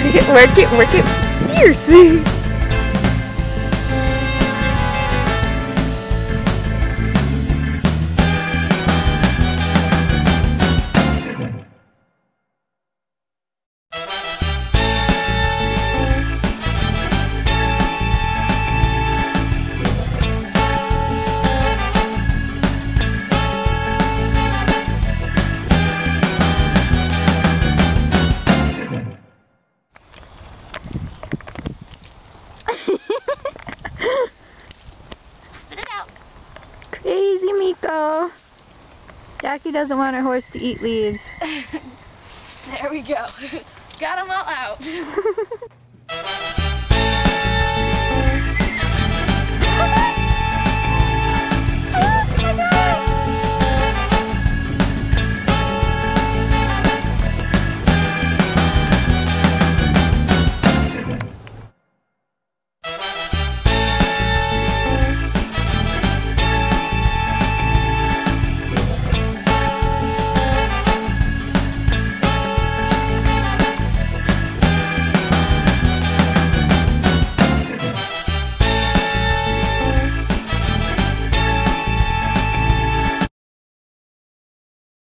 Work it fierce. Spit it out. Crazy Miko. Jackie doesn't want her horse to eat leaves. There we go. Got them all out.